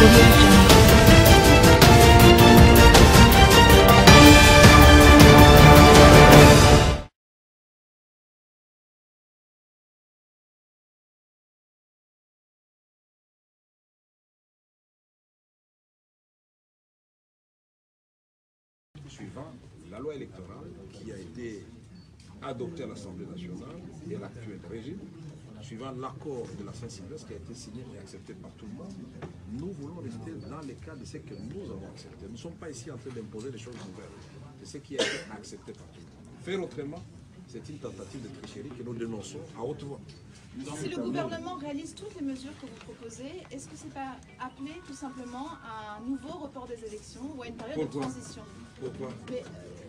Suivant la loi électorale qui a été adoptée à l'Assemblée nationale et l'actuel régime, suivant l'accord de la Saint-Sylvestre qui a été signé et accepté par tout le monde, nous voulons rester dans les cas de ce que nous avons accepté. Nous ne sommes pas ici en train d'imposer des choses nouvelles. C'est ce qui a été accepté par tout le monde. Faire autrement, c'est une tentative de tricherie que nous dénonçons à haute voix. Si le gouvernement réalise toutes les mesures que vous proposez, est-ce que ce n'est pas appelé tout simplement à un nouveau report des élections ou à une période de transition? Pourquoi? Mais,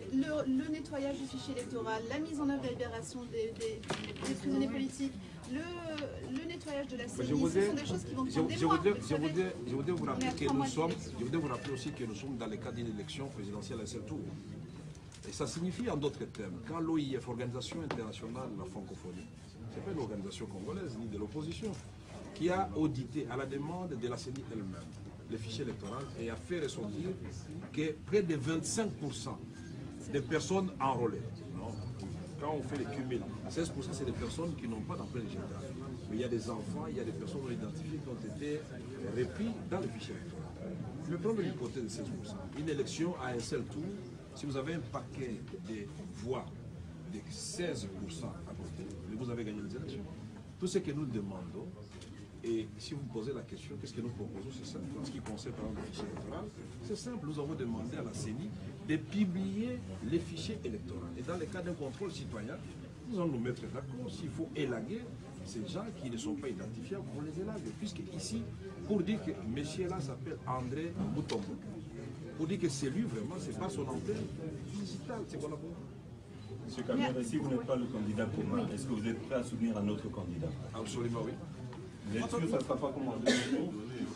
le nettoyage du fichier électoral, la mise en œuvre de la libération des prisonniers politiques, le nettoyage de la CENI, ce sont des choses qui vont prendre des mois. Je voudrais vous rappeler que nous sommes, je voudrais vous rappeler aussi que nous sommes dans le cadre d'une élection présidentielle à un seul tour. Et ça signifie en d'autres termes, quand l'OIF, Organisation internationale de la francophonie, ce n'est pas une organisation congolaise ni de l'opposition, qui a audité à la demande de la CENI elle-même le fichier électoral et a fait ressortir que près de 25% des personnes enrôlées, quand on fait les cumuls, 16% c'est des personnes qui n'ont pas d'emploi digital. Mais il y a des enfants, il y a des personnes non identifiées qui ont été repris dans le fichier électoral. Je vais prendre l'hypothèse de 16%. Une élection à un seul tour, si vous avez un paquet de voix de 16% à côté, vous avez gagné les élections. Tout ce que nous demandons, et si vous me posez la question, qu'est-ce que nous proposons, c'est simple. En ce qui concerne par exemple le fichier électoral, c'est simple. Nous avons demandé à la CENI de publier les fichiers électoraux. Et dans le cas d'un contrôle citoyen, nous allons nous mettre d'accord s'il faut élaguer ces gens qui ne sont pas identifiables pour les élaguer. Puisque ici, pour dire que monsieur là s'appelle André Moutombo, pour dire que c'est lui vraiment, c'est pas son emploi digitale, c'est qu'on a besoin. Monsieur Kamere, si vous n'êtes pas le candidat commun, est-ce que vous êtes prêt à soutenir un autre candidat? Absolument oui. Vous êtes sûr que ça ne sera pas comme en 2012?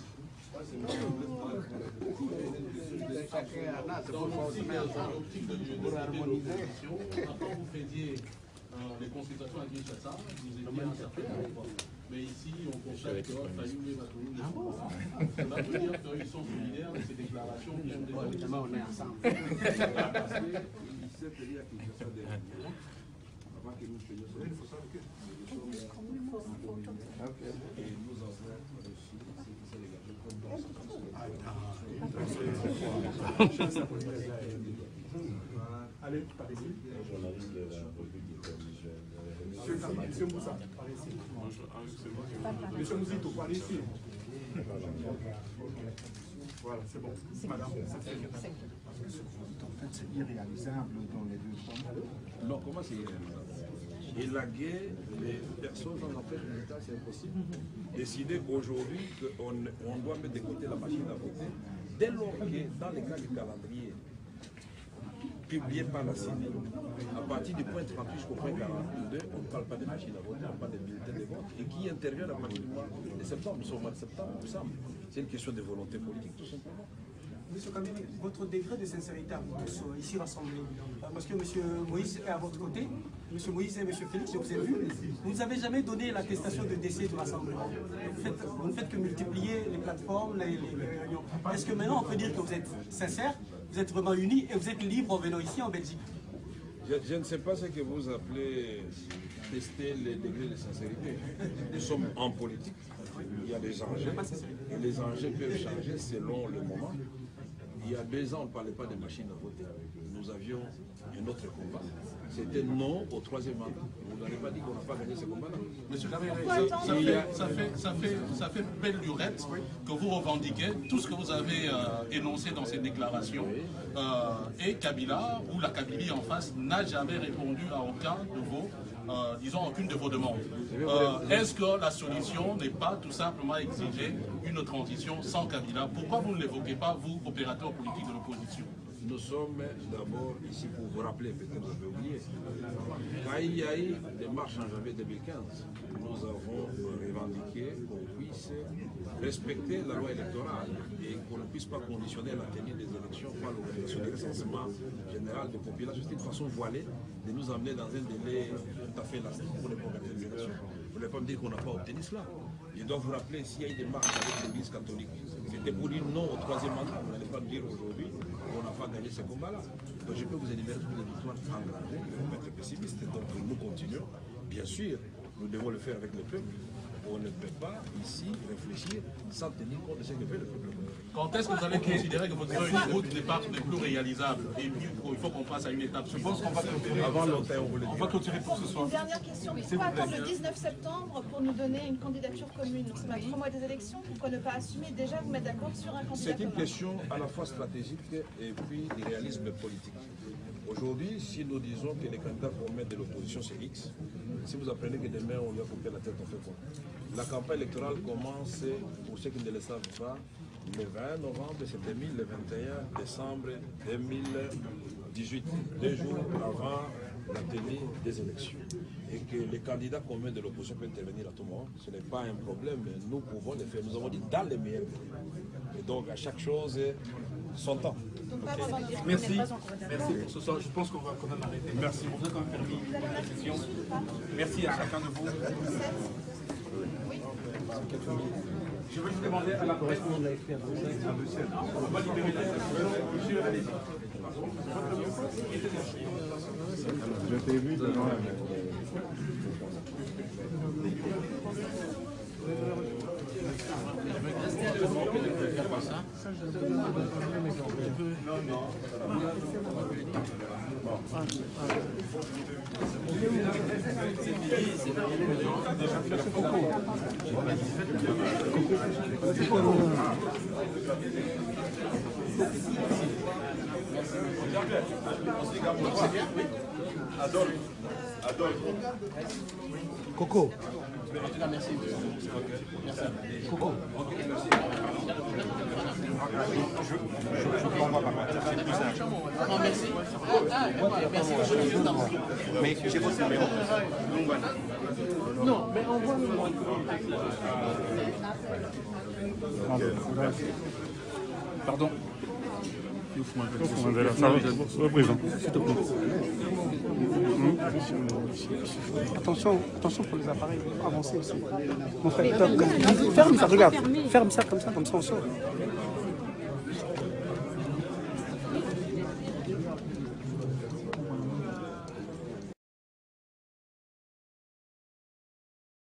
Quand vous faisiez les consultations à Kinshasa, vous étiez incertain. Mais ici, on constate que Fayou va tout le monde. Cela veut dire qu'ils sont solidaires de ces déclarations qui ont déjà été. On est ensemble. Avant que nous faisions ça, il faut savoir que et nous avons reçu allez, par ici. Journaliste de la revue du Monsieur Moussa, par ici. Monsieur Mouzito, par ici. Voilà, c'est bon. Madame, en fait, c'est irréalisable dans les deux temps. Non, comment c'est irréalisable? Élaguer les personnes dans l'empêche militaire, c'est impossible. Décider aujourd'hui qu'on doit mettre de côté la machine à voter, dès lors que dans les cas du calendrier publié par la CENI, à partir du point 38 jusqu'au point 42, on ne parle pas de machines à voter, on parle de bulletins de vote, et qui intervient à partir du mois de septembre. Nous sommes au mois de septembre, nous sommes. C'est une question de volonté politique, tout simplement. Monsieur Kamere, votre degré de sincérité à vous tous ici rassemblés, parce que Monsieur Moïse est à votre côté, Monsieur Moïse et Monsieur Félix, je vous ai vu, vous n'avez jamais donné l'attestation de décès du rassemblement. Vous ne faites que multiplier les plateformes, les réunions. Est-ce que maintenant on peut dire que vous êtes sincère, vous êtes vraiment unis et vous êtes libre en venant ici en Belgique? Je ne sais pas ce que vous appelez tester les degrés de sincérité. Nous sommes en politique, il y a des enjeux, et les enjeux peuvent changer selon le moment. Il y a 2 ans, on ne parlait pas de machines à voter. Nous avions un autre combat. C'était non au 3e mandat. Vous n'avez pas dit qu'on n'a pas gagné ce combat-là. Monsieur Kamere, ça fait belle lurette que vous revendiquez tout ce que vous avez énoncé dans ces déclarations. Et Kabila, ou la Kabylie en face, n'a jamais répondu à aucun de vos, disons, aucune de vos demandes. Est-ce que la solution n'est pas tout simplement exiger une transition sans Kabila? Pourquoi vous ne l'évoquez pas, vous, opérateurs politiques de l'opposition? Nous sommes d'abord ici pour vous rappeler, peut-être vous avez oublié, quand il y a eu des marches en janvier 2015, nous avons revendiqué qu'on puisse respecter la loi électorale et qu'on ne puisse pas conditionner la tenue des élections par l'organisation du recensement général de population. C'est une façon voilée de nous amener dans un délai tout à fait élastique pour les organiser des élections. Vous ne pouvez pas me dire qu'on n'a pas obtenu cela. Je dois vous rappeler, s'il y a eu des marches avec l'Église catholique, c'était pour dire non au troisième mandat. Vous n'allez pas me dire aujourd'hui qu'on n'a pas gagné ce combat-là. Donc je peux vous énumérer toutes les victoires engagées. Il ne faut pas être pessimiste. Donc nous continuons. Bien sûr, nous devons le faire avec le peuple. On ne peut pas ici réfléchir sans tenir compte de ce que fait le peuple. Quand est-ce que vous allez considérer que votre feuille de route n'est plus réalisable et puis il faut qu'on passe à une étape suivante? Je pense qu'on va clôturer. Avant longtemps, On va clôturer pour ce soir. Une dernière question. Pourquoi attendre le 19 septembre pour nous donner une candidature commune? Nous sommes à 3 mois des élections. Pourquoi ne pas assumer déjà vous mettre d'accord sur un candidat C'est une commun? question à la fois stratégique et puis du réalisme politique. Aujourd'hui, si nous disons que les candidats formels de l'opposition c'est X, si vous apprenez que demain on lui a coupé la tête, on fait quoi? La campagne électorale commence, pour ceux qui ne le savent pas, le 20 novembre, c'est 2000, le 21 décembre 2018, 2 jours avant la tenue des élections. Et que les candidats communs de l'opposition peuvent intervenir à tout moment, ce n'est pas un problème, mais nous pouvons le faire. Nous avons dit dans les meilleurs délais. Et donc à chaque chose, son temps. Merci. Merci pour ce soir. Je pense qu'on va quand même arrêter. Merci. On vous a quand même permis une réflexion. Merci à chacun de vous. Je vais vous demander à la presse. On va libérer la salle. Monsieur, allez-y. Je t'ai vu devant la Adolphe. Coco. Merci. Coco. Je vous envoie par mail. C'est plus simple. Mais j'ai votre numéro. Non, mais envoie-moi. Pardon. Attention pour les appareils, avancez aussi. Mon frère, ferme ça, regarde, ferme ça comme ça on sort.